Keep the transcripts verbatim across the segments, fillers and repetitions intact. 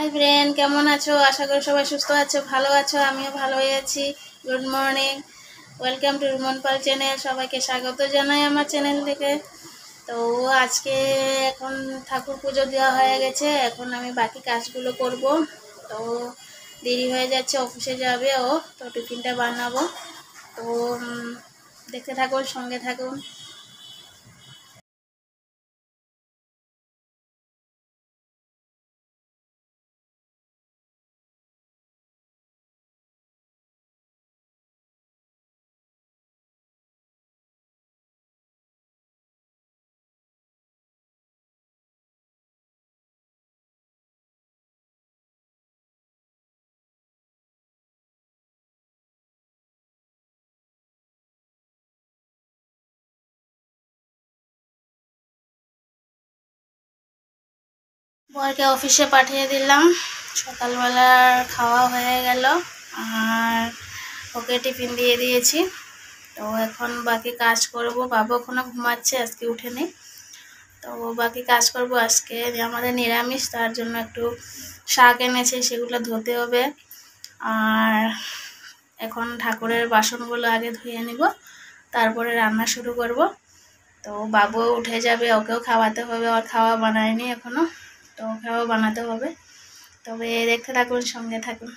Hi friend, কেমন আছো? আশা করি সবাই সুস্থ আছো, ভালো আছো। আমিও ভালোই আছি। Good morning, welcome to Ruman Pal channel. সবাইকে স্বাগত জানাই আমার চ্যানেল থেকে। তো আজকে এখন ঠাকুর পুজো দেওয়া হয়ে গেছে, এখন আমি বাকি কাজগুলো করব। তো দেরি হয়ে যাচ্ছে, অফিসে যাবে ও, তো টিফিনটা বানাবো। তো দেখতে থাকুন, সঙ্গে থাকুন। বরকে অফিসে পাঠিয়ে দিলাম, সকালবেলার খাওয়া হয়ে গেল আর ওকে টিফিন দিয়ে দিয়েছি। তো এখন বাকি কাজ করব। বাবা এখনো ঘুমাচ্ছে, আজকে উঠেনি। তো বাকি কাজ করব। আজকে আমাদের নিরামিষ, তার জন্য একটু শাক এনেছে, সেগুলো ধুতে হবে। আর এখন ঠাকুরের বাসনগুলো আগে ধুয়ে নিব, তারপরে রান্না শুরু করব। তো বাবুও উঠে যাবে, ওকেও খাওয়াতে হবে, ওর খাওয়া বানায়নি এখনো, তো ওকেও বানাতে হবে। তবে দেখতে থাকুন, সঙ্গে থাকুন।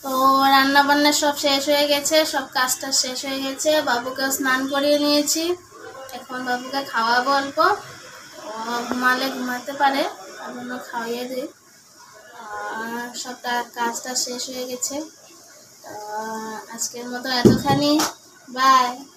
তো রান্না বান্না সব শেষ হয়ে গেছে, সব কাজটা শেষ হয়ে গেছে, বাবুকেও স্নান করিয়ে নিয়েছি। এখন বাবুকে খাওয়াবো অল্প, ও ঘুমালে ঘুমাতে পারে, তার জন্য খাওয়িয়ে দিই। আর সবটা কাজটা শেষ হয়ে গেছে। আজকের মতো এতখানি, বাই।